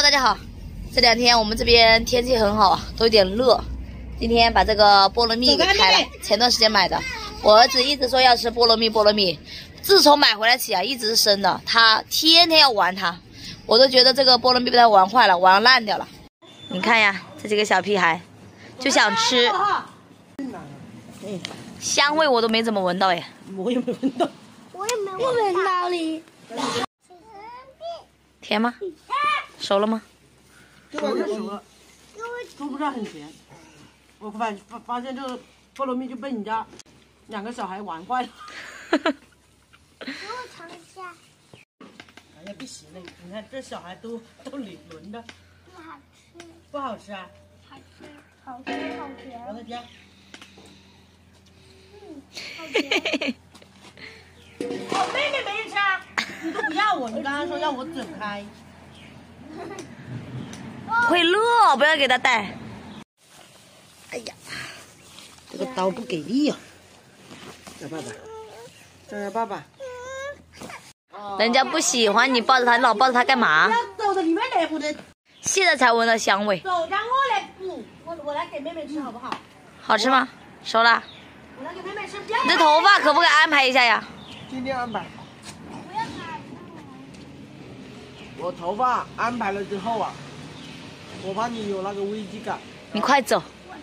大家好，这2天我们这边天气很好啊，都有点热。今天把这个菠萝蜜给开了，前段时间买的。我儿子一直说要吃菠萝蜜，自从买回来起啊，一直是生的，他天天要玩它，我都觉得这个菠萝蜜被他玩坏了，玩烂掉了。你看呀，这几个小屁孩就想吃，香味我都没怎么闻到耶。 我也没闻到， 我也没闻到哩。 甜吗？熟了吗？ 熟了，都不是很甜。我发现这个菠萝蜜就被你家2个小孩玩坏了。 给我尝一下。 哎呀，不行了！你看这小孩都轮着。 不好吃。 不好吃啊？ 好吃，好甜，好甜。 我的天。 好甜。 我妹妹没吃啊，你都不要我，你刚刚说要我整开。 会乐，不要给他带。哎呀， 这个刀不给力啊！找爸爸，找爸爸。 人家不喜欢你抱着他，你老抱着他干嘛？ 要走到里面来不得。 现在才闻到香味。 走，让我来补，我来给妹妹吃好不好？ 好吃吗？熟了。 我来给妹妹吃。 你这头发可不可以安排一下呀？ 今天安排。 不要买。 我头发安排了之后啊，我怕你有那个危机感。 你快走。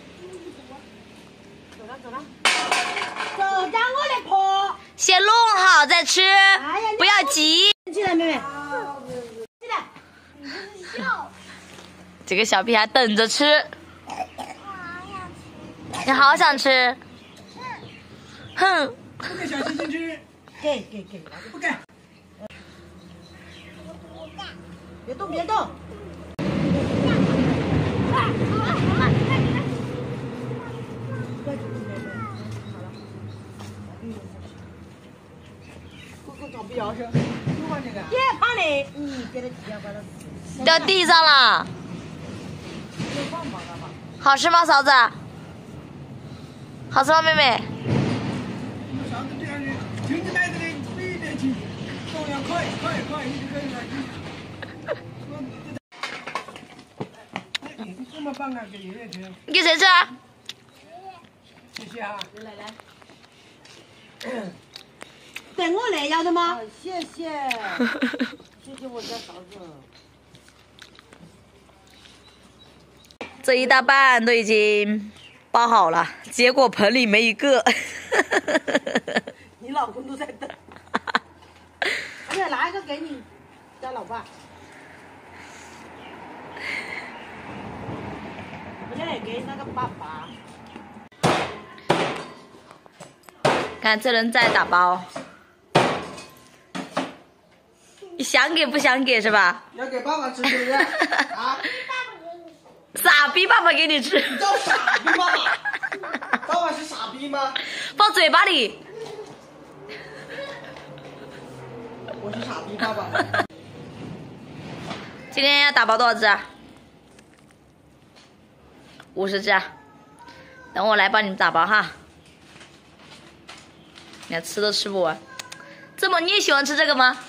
走了，让我来剖。 先弄好再吃， 哎呀， 不要急。 进来，妹妹。进来。 你这是笑。 这个小屁孩等着吃。你好想吃。哼。 不给小星星吃。给，不给。别动，别动。找不着是，就换这个。别怕你，你给他几下把它掉地上了。好吃吗，嫂子？好吃吗，妹妹？ 嫂子这样子，停着带着的，飞得起，动要快，一直可以来。你这么棒啊，给爷爷吃。 你给谁吃啊？ 谢谢啊，来。等我来要的吗？谢谢我家嫂子。 这一大半都已经包好了，结果盆里没一个。 你老公都在等。我再拿一个给你家老爸。我现在给那个爸爸。 看这人在打包。你想给不想给是吧？ 要给爸爸吃是不是？啊！ 傻逼爸爸给你吃。 你叫傻逼爸爸？爸爸是傻逼吗？ 放嘴巴里。 我是傻逼爸爸。 今天要打包多少只啊？50只啊。等我来帮你们打包哈。你看吃都吃不完。你也喜欢吃这个吗？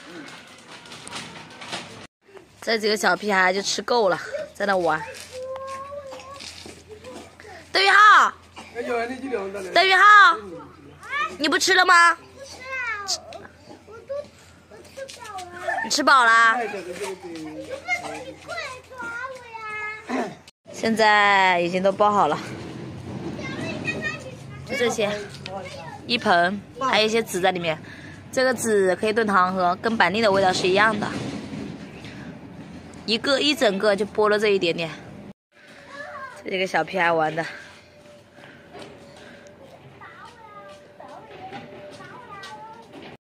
这几个小屁孩就吃够了，在那玩。邓宇浩，你不吃了吗？ 吃啊，我吃饱了。 你吃饱啦？ 你过来抓我呀！ 现在已经都包好了，就这些，一盆，还有一些籽在里面。这个籽可以炖汤喝，跟板栗的味道是一样的。一整个就剥了这一点点，这几个小屁孩玩的。